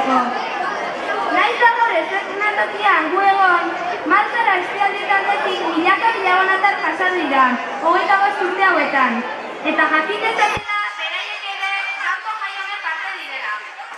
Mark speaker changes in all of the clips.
Speaker 1: egiteko. Naiz da gaur eszenatokian gu egon, martxara espialdietatik milaka bilagunatar pasa dira, 25 urte hauetan. Eta jakin dezakela beraiek ere gaurko jai honen parte direla.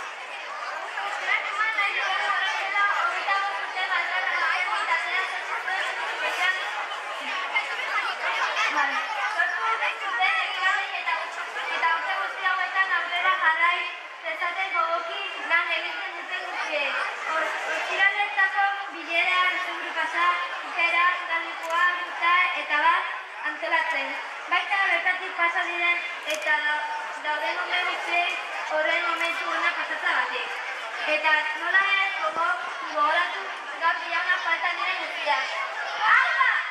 Speaker 1: Eta urte guzti hauetan aurrera jarrai dezaten gogoki lan egiten duten guztiek. Ostiraletako bilera, Errepublikasa, ikera, udalekua, guta eta bat antolatzen. Baita bertatik pasa diren eta dauden ume guztiek horren momentu ona pasatzagatik. Eta nola ez gogoratu gaur bilauna faltan diren guztiak. Alba!